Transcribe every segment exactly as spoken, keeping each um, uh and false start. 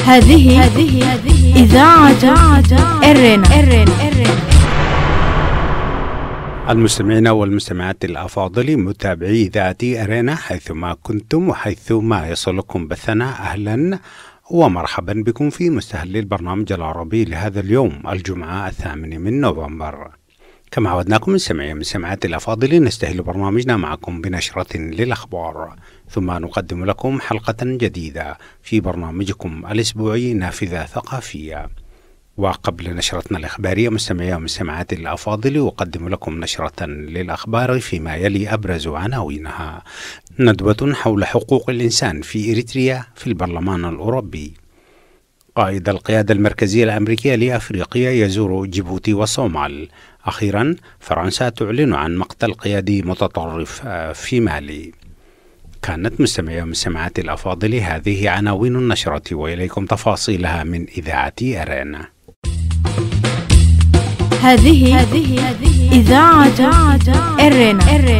هذه إذاعة إرينا. المستمعين والمستمعات الأفاضل، متابعي إذاعة أرينا حيثما كنتم وحيثما يصلكم بثنا، أهلا ومرحبا بكم في مستهل البرنامج العربي لهذا اليوم الجمعة الثامن من نوفمبر. كما عودناكم مستمعي المستمعات الأفاضل، نستهل برنامجنا معكم بنشرة للأخبار، ثم نقدم لكم حلقة جديدة في برنامجكم الأسبوعي نافذة ثقافية. وقبل نشرتنا الإخبارية مستمعي ومستمعات الأفاضل، أقدم لكم نشرة للأخبار فيما يلي أبرز عناوينها. ندوة حول حقوق الإنسان في إريتريا في البرلمان الأوروبي. قائد القيادة المركزية الأمريكية لأفريقيا يزور جيبوتي والصومال. أخيرا فرنسا تعلن عن مقتل قيادي متطرف في مالي. كانت مستمعي ومستمعات الأفاضل هذه عناوين النشرة، وإليكم تفاصيلها من إذاعة أرينا. هذه إذاعة إرينا.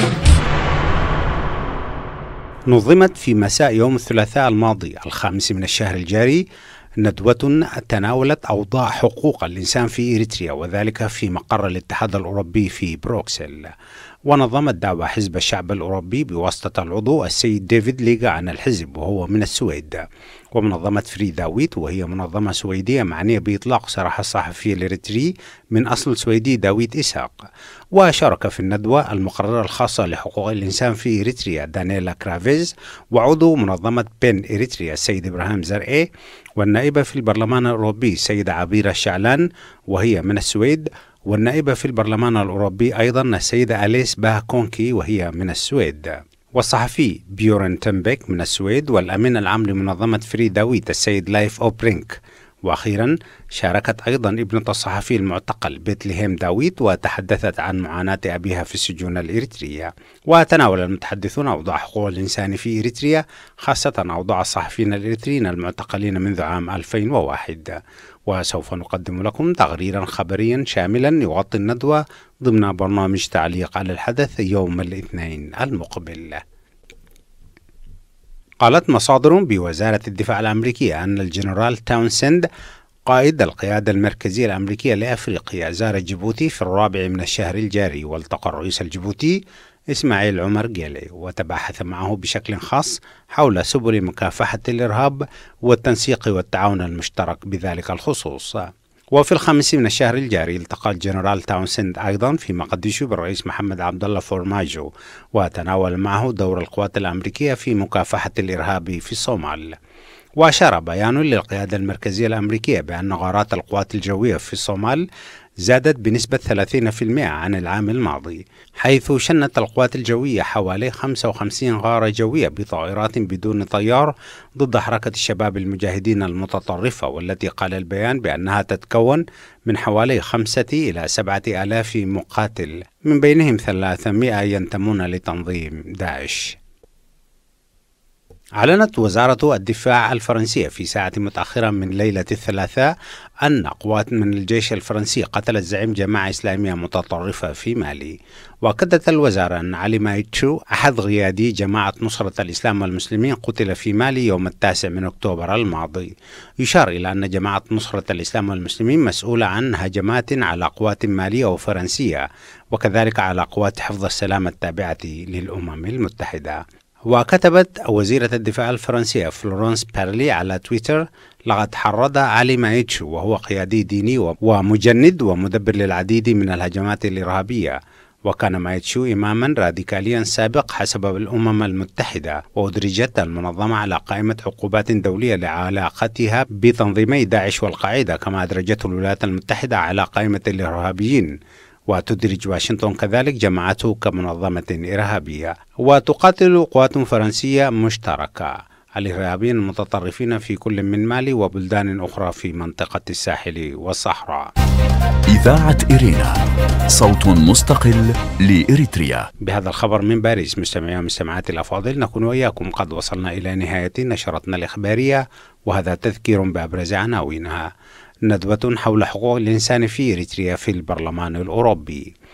نظمت في مساء يوم الثلاثاء الماضي الخامس من الشهر الجاري ندوة تناولت أوضاع حقوق الإنسان في إريتريا، وذلك في مقر الاتحاد الأوروبي في بروكسل. ونظمت دعوة حزب الشعب الأوروبي بواسطة العضو السيد ديفيد ليغا عن الحزب وهو من السويد، ومنظمة فري داويت وهي منظمة سويدية معنية بإطلاق سراح الصحفي الإريتري من أصل سويدي داويد إسحاق. وشارك في الندوة المقررة الخاصة لحقوق الإنسان في إريتريا دانيلا كرافيز، وعضو منظمة بين إريتريا السيد إبراهيم زرقي، والنائبة في البرلمان الأوروبي السيدة عبيرة الشعلان وهي من السويد، والنائبة في البرلمان الأوروبي أيضا السيدة أليس باه كونكي وهي من السويد، والصحفي بيورن تنبيك من السويد، والأمين العام لمنظمة فري داويت السيد لايف أوبرينك. وأخيرا شاركت أيضا ابنة الصحفي المعتقل بيتلهيم داويت، وتحدثت عن معاناة أبيها في السجون الإريترية. وتناول المتحدثون أوضاع حقوق الإنسان في إريتريا، خاصة أوضاع الصحفيين الإريتريين المعتقلين منذ عام ألفين وواحد. وسوف نقدم لكم تقريرا خبريا شاملا يغطي الندوة ضمن برنامج تعليق على الحدث يوم الاثنين المقبل. قالت مصادر بوزارة الدفاع الأمريكية أن الجنرال تاونسند قائد القيادة المركزية الأمريكية لأفريقيا زار جيبوتي في الرابع من الشهر الجاري، والتقى الرئيس الجيبوتي إسماعيل عمر جيلي وتباحث معه بشكل خاص حول سبل مكافحة الإرهاب والتنسيق والتعاون المشترك بذلك الخصوص. وفي الخامس من الشهر الجاري التقى الجنرال تاونسند أيضا في مقديشو بالرئيس محمد عبد الله فورماجو، وتناول معه دور القوات الأمريكية في مكافحة الإرهاب في الصومال. وأشار بيان للقيادة المركزية الأمريكية بأن غارات القوات الجوية في الصومال زادت بنسبة ثلاثين بالمئة عن العام الماضي، حيث شنت القوات الجوية حوالي خمسة وخمسين غارة جوية بطائرات بدون طيار ضد حركة الشباب المجاهدين المتطرفة، والتي قال البيان بأنها تتكون من حوالي خمسة إلى سبعة آلاف مقاتل، من بينهم ثلاثمائة ينتمون لتنظيم داعش. أعلنت وزارة الدفاع الفرنسية في ساعة متأخرة من ليلة الثلاثاء أن قوات من الجيش الفرنسي قتلت زعيم جماعة إسلامية متطرفة في مالي. وأكدت الوزارة أن علي مايتشو أحد قيادي جماعة نصرة الإسلام والمسلمين قتل في مالي يوم التاسع من أكتوبر الماضي. يشار إلى أن جماعة نصرة الإسلام والمسلمين مسؤولة عن هجمات على قوات مالية وفرنسية، وكذلك على قوات حفظ السلام التابعة للأمم المتحدة. وكتبت وزيرة الدفاع الفرنسية فلورانس بارلي على تويتر: لقد حرض علي مايتشو وهو قيادي ديني ومجند ومدبر للعديد من الهجمات الإرهابية، وكان مايتشو إماما راديكاليا سابق حسب الأمم المتحدة، وأدرجت المنظمة على قائمة عقوبات دولية لعلاقتها بتنظيمي داعش والقاعدة، كما أدرجته الولايات المتحدة على قائمة الإرهابيين، وتدرج واشنطن كذلك جماعته كمنظمة إرهابية. وتقاتل قوات فرنسية مشتركة الإرهابيين المتطرفين في كل من مالي وبلدان أخرى في منطقة الساحل والصحراء. إذاعة إرينا، صوت مستقل لإريتريا. بهذا الخبر من باريس مستمعي ومستمعات الأفاضل، نكون وإياكم قد وصلنا إلى نهاية نشرتنا الإخبارية، وهذا تذكير بأبرز عناوينها. ندوة حول حقوق الإنسان في إريتريا في البرلمان الأوروبي.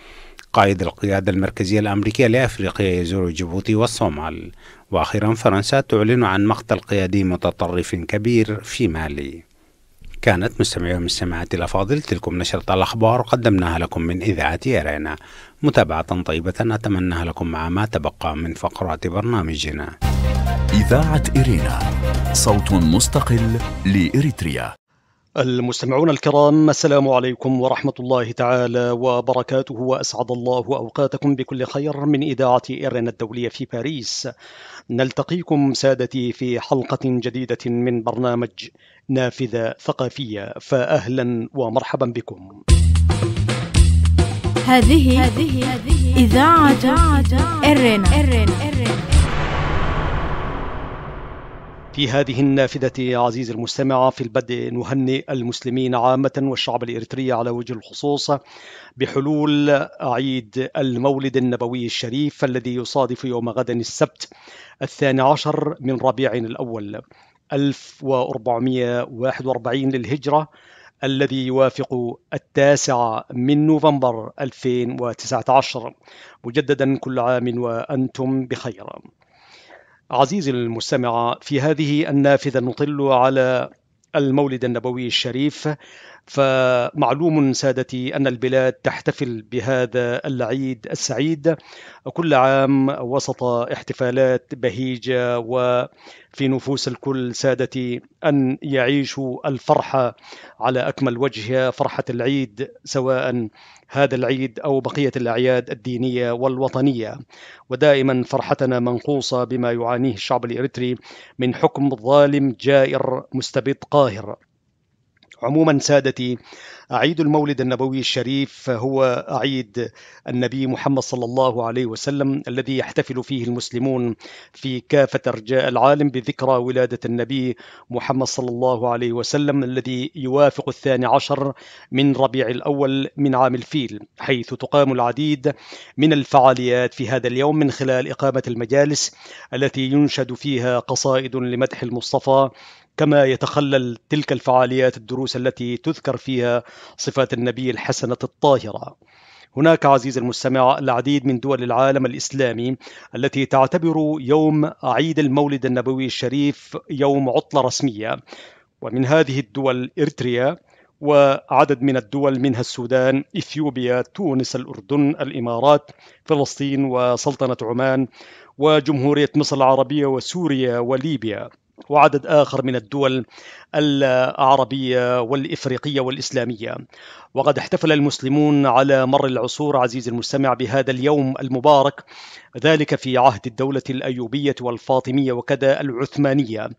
قائد القيادة المركزية الأمريكية لأفريقيا يزور جيبوتي والصومال. وأخيرا فرنسا تعلن عن مقتل قيادي متطرف كبير في مالي. كانت مستمعي ومستمعاتي الأفاضل تلكم نشرة الأخبار قدمناها لكم من إذاعة إيرينا. متابعة طيبة أتمناها لكم مع ما تبقى من فقرات برنامجنا. إذاعة إرينا، صوت مستقل لإريتريا. المستمعون الكرام، السلام عليكم ورحمة الله تعالى وبركاته، وأسعد الله أوقاتكم بكل خير من إذاعة إيرينا الدولية في باريس. نلتقيكم سادتي في حلقة جديدة من برنامج نافذة ثقافية، فأهلا ومرحبا بكم. هذه إذاعة إرينا. في هذه النافذة عزيزي المستمع، في البدء نهنئ المسلمين عامة والشعب الإريتري على وجه الخصوص بحلول عيد المولد النبوي الشريف الذي يصادف يوم غد السبت الثاني عشر من ربيع الأول ألف وأربعمائة وواحد وأربعين للهجرة، الذي يوافق التاسع من نوفمبر ألفين وتسعة عشر. مجددا كل عام وأنتم بخير. عزيزي المستمع، في هذه النافذة نطل على المولد النبوي الشريف. فمعلوم سادتي أن البلاد تحتفل بهذا العيد السعيد كل عام وسط احتفالات بهيجة، وفي نفوس الكل سادتي أن يعيشوا الفرحة على أكمل وجه، فرحة العيد، سواء هذا العيد أو بقية الأعياد الدينية والوطنية. ودائما فرحتنا منقوصة بما يعانيه الشعب الإريتري من حكم ظالم جائر مستبد قاهر. عموما سادتي، عيد المولد النبوي الشريف هو عيد النبي محمد صلى الله عليه وسلم، الذي يحتفل فيه المسلمون في كافة أرجاء العالم بذكرى ولادة النبي محمد صلى الله عليه وسلم، الذي يوافق الثاني عشر من ربيع الأول من عام الفيل، حيث تقام العديد من الفعاليات في هذا اليوم، من خلال إقامة المجالس التي ينشد فيها قصائد لمدح المصطفى، كما يتخلل تلك الفعاليات الدروس التي تذكر فيها صفات النبي الحسنة الطاهرة. هناك عزيزي المستمع العديد من دول العالم الإسلامي التي تعتبر يوم عيد المولد النبوي الشريف يوم عطلة رسمية، ومن هذه الدول إريتريا، وعدد من الدول منها السودان، إثيوبيا، تونس، الأردن، الإمارات، فلسطين، وسلطنة عمان، وجمهورية مصر العربية، وسوريا، وليبيا، وعدد آخر من الدول العربية والإفريقية والإسلامية. وقد احتفل المسلمون على مر العصور عزيزي المستمع بهذا اليوم المبارك، ذلك في عهد الدولة الأيوبية والفاطمية وكذا العثمانية،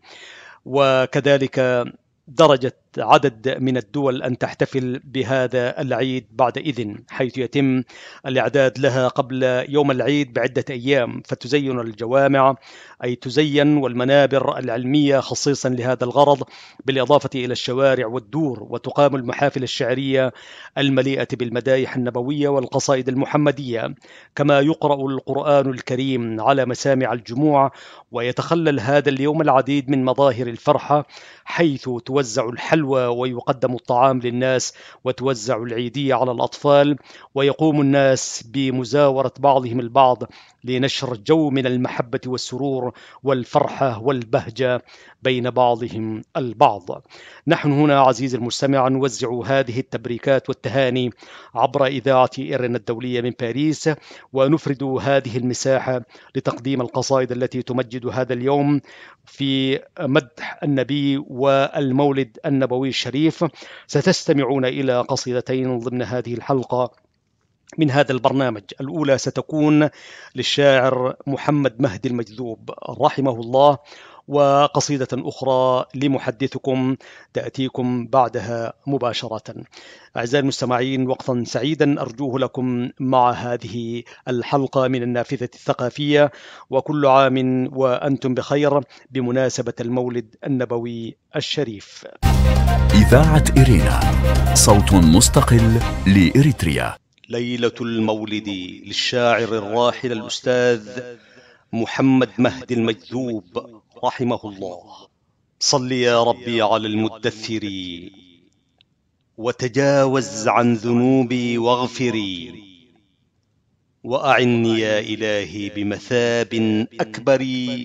وكذلك درجت عدد من الدول أن تحتفل بهذا العيد بعد إذن، حيث يتم الإعداد لها قبل يوم العيد بعدة أيام، فتزين الجوامع، أي تزين، والمنابر العلمية خصيصا لهذا الغرض، بالإضافة إلى الشوارع والدور، وتقام المحافل الشعرية المليئة بالمدايح النبوية والقصائد المحمدية، كما يقرأ القرآن الكريم على مسامع الجموع. ويتخلل هذا اليوم العديد من مظاهر الفرحة، حيث توزع الحلوى ويقدم الطعام للناس، وتوزع العيدية على الأطفال، ويقوم الناس بمزاورة بعضهم البعض لنشر جو من المحبة والسرور والفرحة والبهجة بين بعضهم البعض. نحن هنا عزيزي المستمع نوزع هذه التبريكات والتهاني عبر إذاعة إيرينا الدولية من باريس، ونفرد هذه المساحة لتقديم القصائد التي تمجد هذا اليوم في مدح النبي والمولد النبوي الشريف. ستستمعون إلى قصيدتين ضمن هذه الحلقة من هذا البرنامج. الأولى ستكون للشاعر محمد مهدي المجذوب رحمه الله، وقصيدة أخرى لمحدثكم تأتيكم بعدها مباشرة. أعزائي المستمعين، وقتا سعيدا أرجوه لكم مع هذه الحلقة من النافذة الثقافية، وكل عام وأنتم بخير بمناسبة المولد النبوي الشريف. إذاعة إرينا، صوت مستقل لإريتريا. ليلة المولد للشاعر الراحل الأستاذ محمد مهدي المجذوب رحمه الله. صل يا ربي على المدثر وتجاوز عن ذنوبي واغفري، وأعني يا إلهي بمثاب أكبر،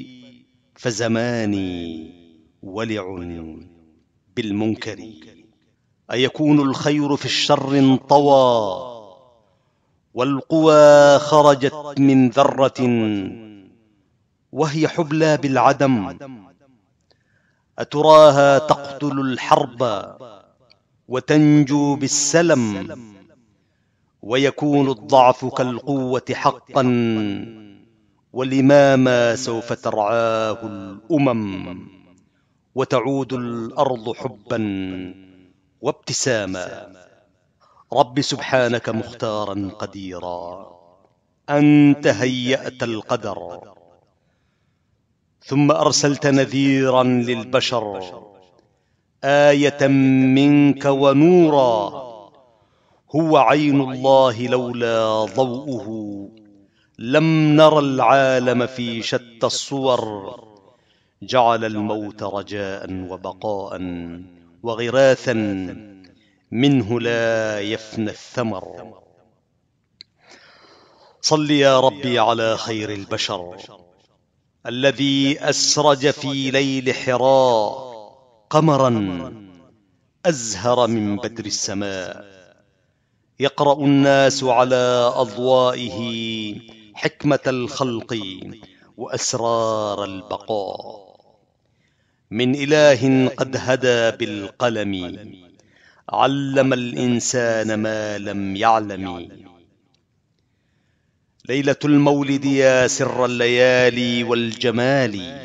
فزماني ولع بالمنكر. أيكون الخير في الشر انطوى، والقوى خرجت من ذرة، وهي حبلى بالعدم؟ أتراها تقتل الحرب وتنجو بالسلم، ويكون الضعف كالقوة حقا، ولماما سوف ترعاه الأمم، وتعود الأرض حبا وابتساما. رب سبحانك مختارا قديرا، أنت هيأت القدر، ثم أرسلت نذيرا للبشر، آية منك ونورا. هو عين الله لولا ضوءه، لم نرى العالم في شتى الصور. جعل الموت رجاء وبقاء وغراثا، منه لا يفنى الثمر. صل يا ربي على خير البشر، الذي أسرج في ليل حراء قمرا أزهر من بدر السماء. يقرأ الناس على أضوائه حكمة الخلق وأسرار البقاء. من إله قد هدى بالقلم، علم الإنسان ما لم يعلم. ليلة المولد يا سر الليالي والجمال،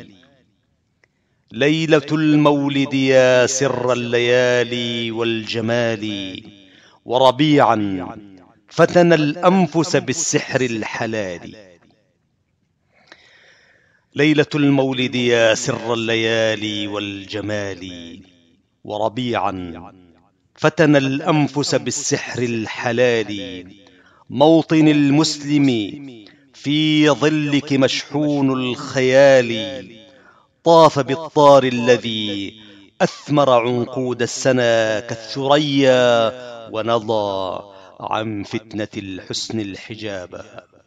ليلة المولد يا سر الليالي والجمال. وربيعا فتن الأنفس بالسحر الحلال. ليلة المولد يا سر الليالي والجمال، وربيعا فتن الأنفس بالسحر الحلال. موطن المسلم في ظلك مشحون الخيال، طاف بالطار الذي أثمر عنقود السنة كالثريا، ونضى عن فتنة الحسن الحجابا.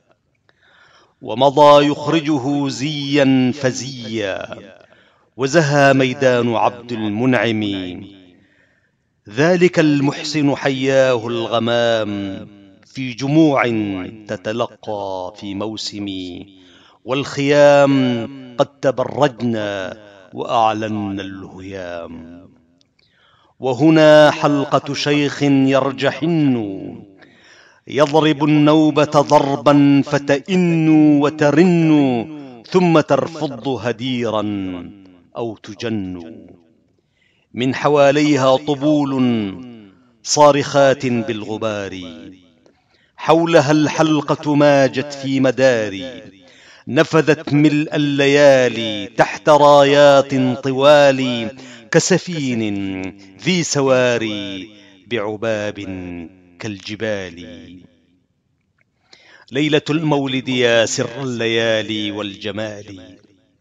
ومضى يخرجه زيا فزيا، وزهى ميدان عبد المنعم. ذلك المحسن حياه الغمام، في جموع تتلقى في موسم. والخيام قد تبرجنا وأعلن الهيام. وهنا حلقة شيخ يرجحن، يضرب النوبة ضربا فتئن وترن، ثم ترفض هديرا أو تجن. من حواليها طبول صارخات بالغبار، حولها الحلقة ماجت في مدار. نفذت ملء الليالي تحت رايات طوال، كسفين ذي سواري بعباب كالجبال. ليلة المولد يا سر الليالي والجمال،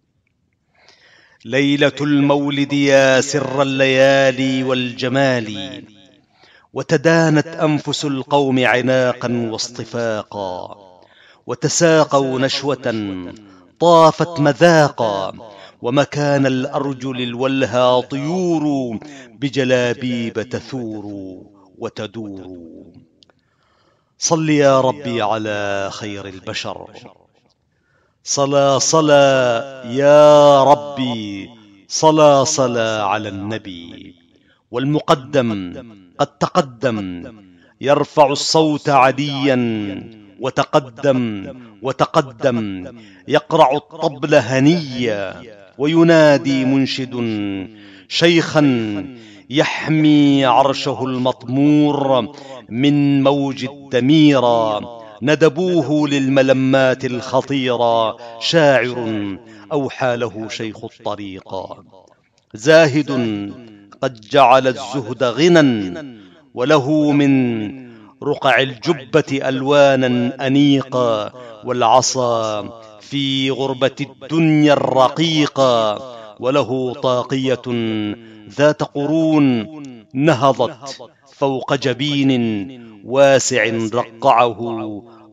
ليلة المولد يا سر الليالي والجمال. وتدانت أنفس القوم عناقا واصطفاقا، وتساقوا نشوة طافت مذاقا. ومكان الأرجل الولهى طيور، بجلابيب تثور وتدور. صل يا ربي على خير البشر، صلا صلا يا ربي، صلا صلا على النبي. والمقدم قد تقدم، يرفع الصوت عديا، وتقدم وتقدم يقرع الطبل هنيا. وينادي منشد شيخا يحمي عرشه المطمور من موج الدميرة. ندبوه للملمات الخطيرة، شاعر أوحى له شيخ الطريقة. زاهد قد جعل الزهد غنى، وله من رقع الجبة ألوانا أنيقا. والعصا في غربة الدنيا الرقيقة، وله طاقية ذات قرون نهضت فوق جبين واسع رقعه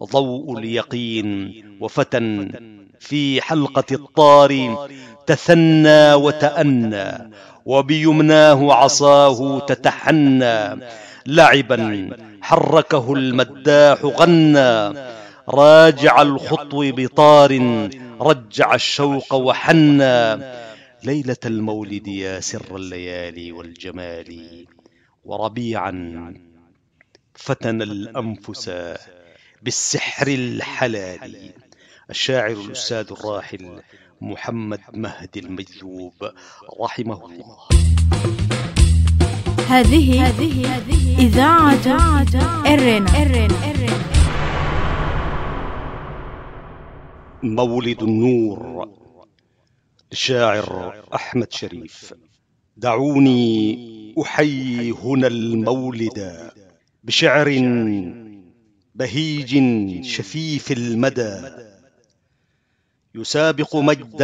ضوء اليقين، وفتى في حلقة الطار تثنى وتأنى، وبيمناه عصاه تتحنى، لعبا حركه المداح غنى، راجع الخطو بطار رجع الشوق وحنى، ليلة المولد يا سر الليالي والجمال، وربيعا فتن الأنفس بالسحر الحلال. الشاعر الأستاذ الراحل محمد مهدي المجذوب رحمه الله. هذه إذاعة إرينا. مولد النور، الشاعر أحمد شريف. دعوني أحيي هنا المولد بشعر بهيج شفيف المدى، يسابق مجدا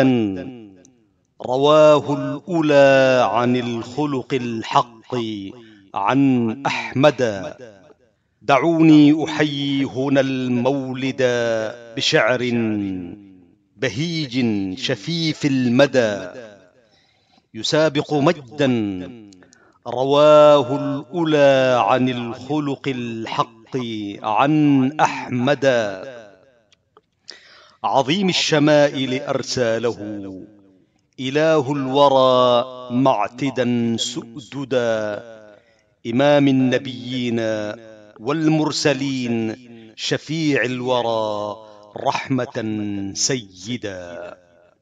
رواه الأولى عن الخلق الحق عن أحمد. دعوني أحيي هنا المولد بشعر بهيج شفيف المدى، يسابق مجدا رواه الأولى عن الخلق الحق عن أحمد. عظيم الشمائل أرساله إله الورى معتدا سؤددا، إمام النبيين والمرسلين شفيع الورى رحمة سيدا.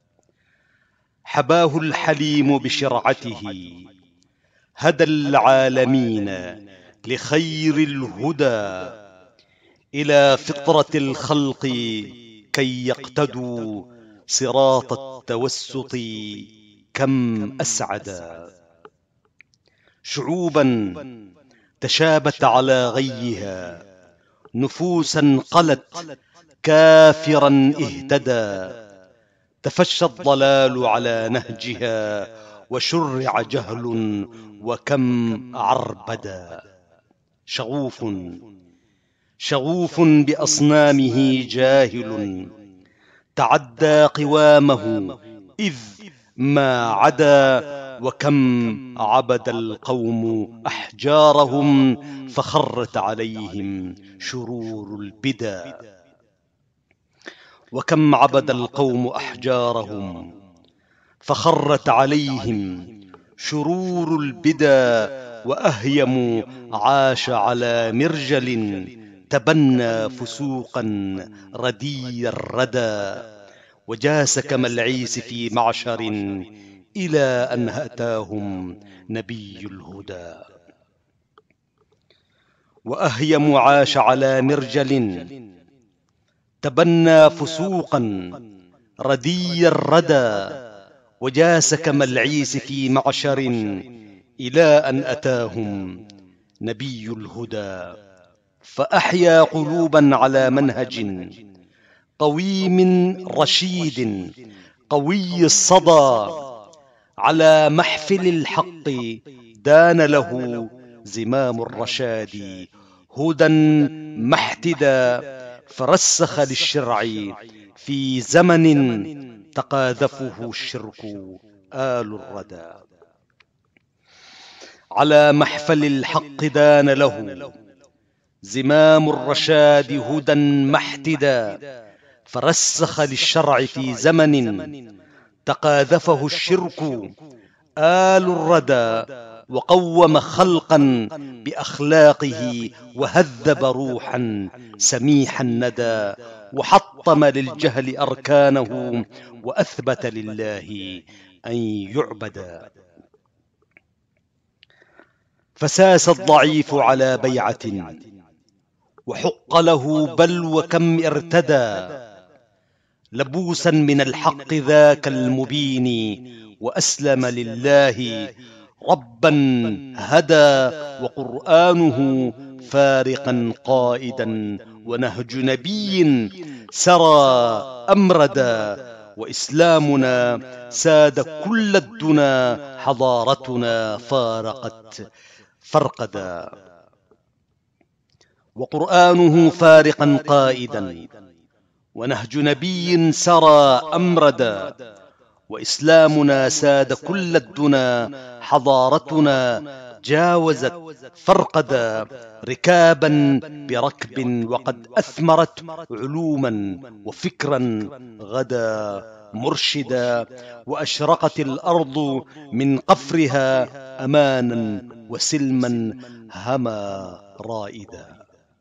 حباه الحليم بشرعته هدى العالمين لخير الهدى، إلى فطرة الخلق كي يقتدوا صراط التوسط كم أسعدا. شعوبا تشابت على غيها، نفوسا قلت كافرا اهتدى، تفشى الضلال على نهجها وشرع جهل وكم عربدا. شغوف شغوف بأصنامه جاهل، تعدى قوامه إذ ما عدا، وكم عبد القوم أحجارهم فخرت عليهم شرور البدا. وكم عبد القوم أحجارهم فخرت عليهم شرور البدا، وأهيم عاش على مرجل تبنى فسوقا ردي الردى، وجاس كما العيس في معشر إلى أن أتاهم نبي الهدى. وأهيم عاش على مرجل تبنى فسوقا ردي الردى، وجاس كما العيس في معشر إلى أن أتاهم نبي الهدى. فأحيا قلوبا على منهج قويم رشيد قوي الصدى، على محفل الحق دان له زمام الرشاد هدى محتدا، فرسخ للشرع في زمن تقاذفه الشرك آل الردى. على محفل الحق دان له زمام الرشاد هدى محتدا، فرسخ للشرع في زمن تقاذفه الشرك آل الردى، وقوم خلقا بأخلاقه وهذب روحا سميح الندى، وحطم للجهل أركانه وأثبت لله أن يعبدا. فساس الضعيف على بيعة وحق له بل وكم ارتدى، لبوسا من الحق ذاك المبين وأسلم لله ربا هدى، وقرآنه فارقا قائدا ونهج نبي سرى أمردا، وإسلامنا ساد كل الدنا حضارتنا فارقت فرقدا. وقرآنه فارقا قائدا، ونهج نبي سرى أمردا، وإسلامنا ساد كل الدنا، حضارتنا جاوزت فرقدا، ركابا بركب وقد أثمرت علوما وفكرا غدا مرشدا، وأشرقت الأرض من قفرها أمانا وسلما هما رائدا.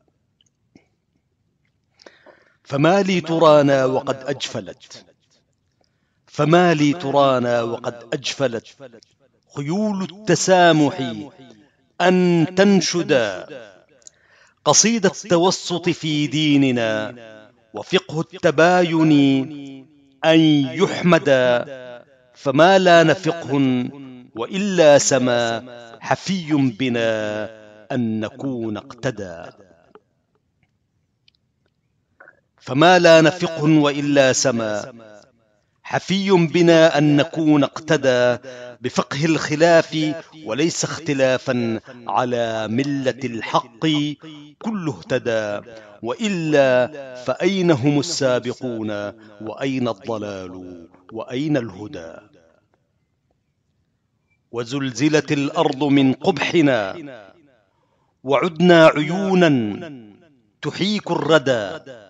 فما لي ترانا وقد أجفلت فما لي ترانا وقد أجفلت خيول التسامح أن تنشدا، قصيدة التوسط في ديننا وفقه التباين أن يحمدا، فما لا نفقه وإلا سما حفي بنا أن نكون اقتدى. فما لا نفقه وإلا سما حفي بنا أن نكون اقتدى، بفقه الخلاف وليس اختلافا، على ملة الحق كله اهتدى، وإلا فأين هم السابقون، وأين الضلال، وأين الهدى. وزلزلت الأرض من قبحنا وعدنا عيونا تحيك الردى،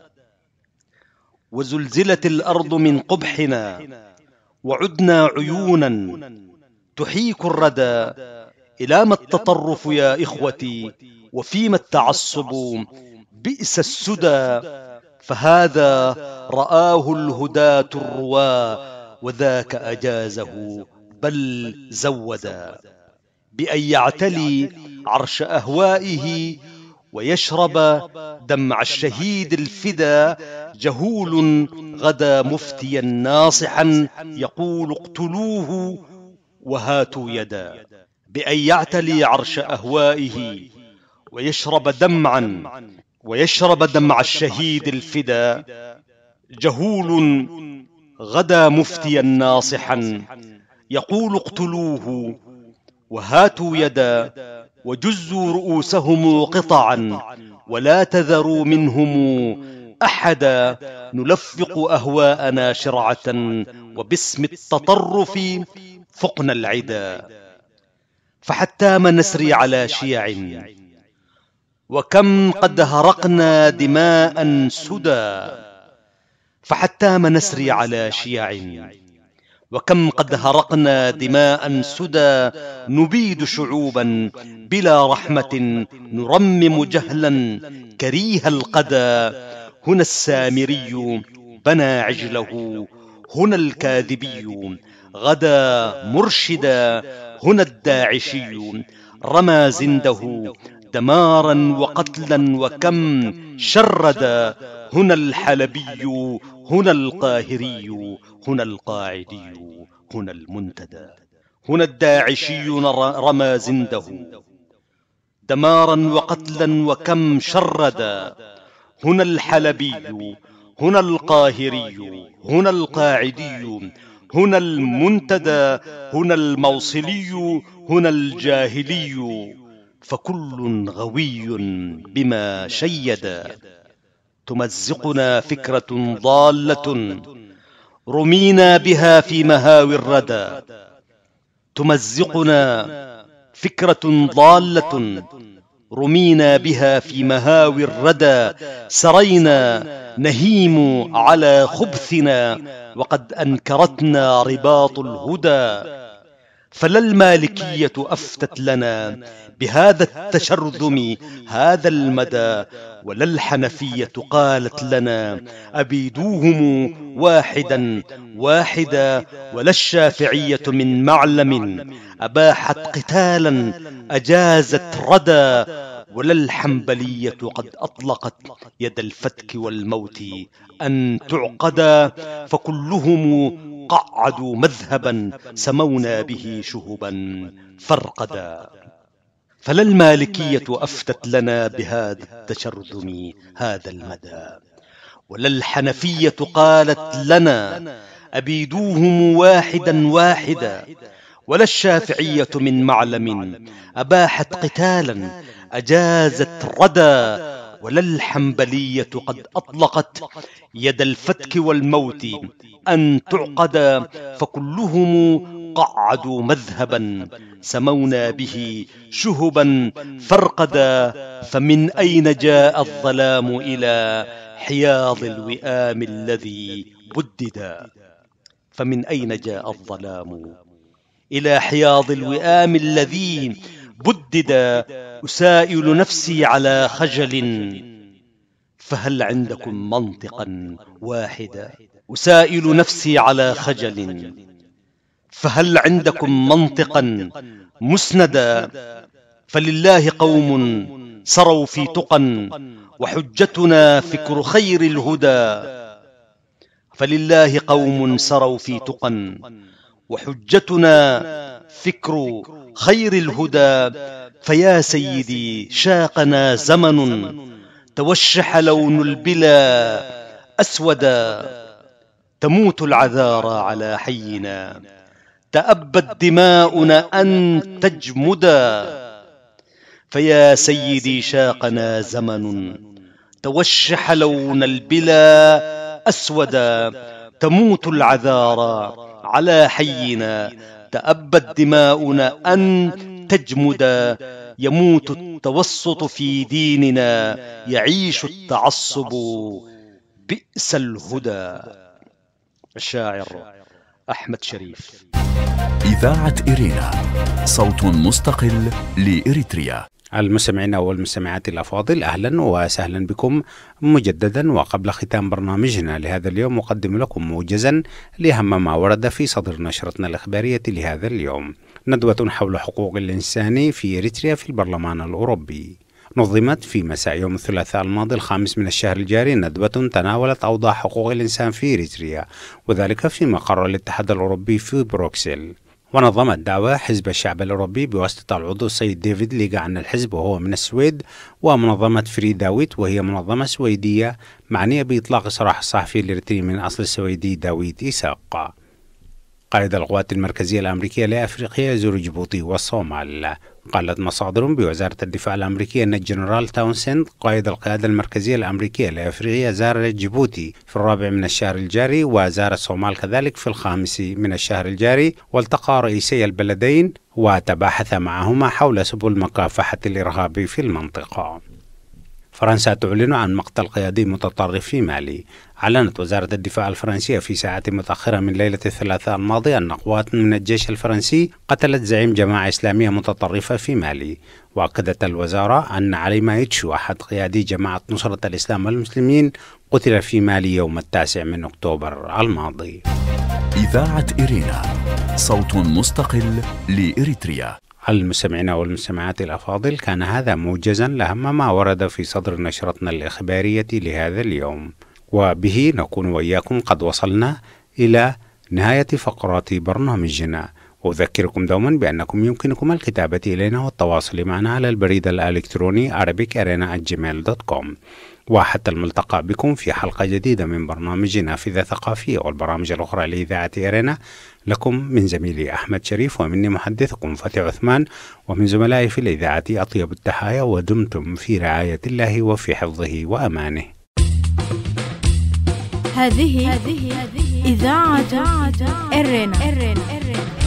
وزلزلت الأرض من قبحنا وعدنا عيونا تحيك الردى، إلى ما التطرف يا إخوتي، وفيما التعصب بئس السدى، فهذا رآه الهداة الروا، وذاك أجازه بل زودا، بأن يعتلي عرش أهوائه ويشرب دمع الشهيد الفدا، جهول غدا مفتيا ناصحا يقول اقتلوه وهاتوا يدا، بأن يعتلي عرش أهوائه ويشرب دمعا ويشرب دمع الشهيد الفدا، جهول غدا مفتيا ناصحا يقول اقتلوه وهاتوا يدا، وجزوا رؤوسهم قطعا ولا تذروا منهم أحدا، نلفق أهواءنا شرعة وباسم التطرف فقنا العدا، فحتى ما نسري على شيع وكم قد هرقنا دماء سدى، فحتى ما نسري على شيع وكم قد هرقنا دماء سدى، نبيد شعوبا بلا رحمة، نرمم جهلا كريه القدى، هنا السامري بنى عجله، هنا الكاذبي غدا مرشدا، هنا الداعشي رمى زنده دمارا وقتلا وكم شردا، هنا الحلبي هنا القاهري هنا القاعدي هنا المنتدى، هنا الداعشي رمى زنده دمارا وقتلا وكم شردا، هنا الحلبي هنا القاهري هنا القاعدي هنا المنتدى، هنا الموصلي هنا الجاهلي، فكل غوي بما شيدا، تمزقنا فكرة ضالة رمينا بها في مهاوي الردى، تمزقنا فكرة ضالة رمينا بها في مهاوي الردى، سرينا نهيم على خبثنا وقد أنكرتنا رباط الهدى، فلا المالكية أفتت لنا بهذا التشرذم هذا المدى، ولا الحنفية قالت لنا أبيدوهم واحدا واحدا، ولا الشافعية من معلم أباحت قتالا أجازت ردى، ولا الحنبلية قد أطلقت يد الفتك والموت أن تعقدا، فكلهم قعدوا مذهبا سمونا به شهبا فرقدا، فلا المالكية أفتت لنا بهذا التشرذم هذا المدى، ولا الحنفية قالت لنا أبيدوهم واحدا واحدا، ولا الشافعية من معلم أباحت قتالا أجازت ردى، ولا الحنبلية قد أطلقت يد الفتك والموت أن تعقد، فكلهم قعدوا مذهبا سمونا به شهبا فرقدا. فمن أين جاء الظلام إلى حياض الوئام الذي بددا؟ فمن أين جاء الظلام إلى حياض الوئام الذي بددا؟ أسائل نفسي على خجل، فهل عندكم منطقا واحدا؟ أسائل نفسي على خجل، فهل عندكم منطقا مسندا؟ فلله قوم سروا في تقى، وحجتنا فكر خير الهدى. فلله قوم سروا في تقى، وحجتنا فكر خير الهدى. فيا سيدي شاقنا زمن، توشح لون البلا أسودا. تموت العذارى على حينا، تأبت دماؤنا أن تجمدا. فيا سيدي شاقنا زمن، توشح لون البلا أسودا. تموت العذارى على حينا، تأبت دماؤنا أن تجمدا. يموت التوسط في ديننا، يعيش التعصب بئس الهدى. الشاعر أحمد شريف. إذاعة إرينا، صوت مستقل لإريتريا. المستمعين والمستمعات الأفاضل، أهلا وسهلا بكم مجددا. وقبل ختام برنامجنا لهذا اليوم أقدم لكم موجزا لأهم ما ورد في صدر نشرتنا الإخبارية لهذا اليوم. ندوة حول حقوق الإنسان في إريتريا في البرلمان الأوروبي. نظمت في مساء يوم الثلاثاء الماضي الخامس من الشهر الجاري ندوة تناولت أوضاع حقوق الإنسان في إريتريا، وذلك في مقر الاتحاد الأوروبي في بروكسل. ونظمت دعوة حزب الشعب الأوروبي بواسطة العضو السيد ديفيد ليغا عن الحزب وهو من السويد، ومنظمة فري داويت وهي منظمة سويدية معنية بإطلاق سراح الصحفي الإريتري من أصل السويدي داويد إيساق. قائد القوات المركزية الأمريكية لأفريقيا يزور جيبوتي والصومال. قالت مصادر بوزارة الدفاع الأمريكية أن الجنرال تاونسند قائد القيادة المركزية الأمريكية لأفريقيا زار جيبوتي في الرابع من الشهر الجاري، وزار الصومال كذلك في الخامس من الشهر الجاري، والتقى رئيسي البلدين وتباحث معهما حول سبل مكافحة الإرهاب في المنطقة. فرنسا تعلن عن مقتل قيادي متطرف في مالي. أعلنت وزارة الدفاع الفرنسية في ساعات متأخرة من ليلة الثلاثاء الماضي أن قوات من الجيش الفرنسي قتلت زعيم جماعة إسلامية متطرفة في مالي. وأكدت الوزارة أن علي مايتشو أحد قيادي جماعة نصرة الإسلام والمسلمين قتل في مالي يوم التاسع من أكتوبر الماضي. إذاعة إرينا، صوت مستقل لإريتريا. المستمعين والمستمعات الأفاضل، كان هذا موجزا لأهم ما ورد في صدر نشرتنا الإخبارية لهذا اليوم، وبه نكون وإياكم قد وصلنا إلى نهاية فقرات برنامجنا. وأذكركم دوما بأنكم يمكنكم الكتابة إلينا والتواصل معنا على البريد الإلكتروني arabic arena at gmail dot com. وحتى الملتقى بكم في حلقة جديدة من برنامج نافذة ثقافية والبرامج الأخرى لإذاعة إرينا. لكم من زميلي أحمد شريف، ومني محدثكم فتح عثمان، ومن زملائي في الإذاعة أطيب التحايا، ودمتم في رعاية الله وفي حفظه وأمانه. هذه إذاعة إرينا.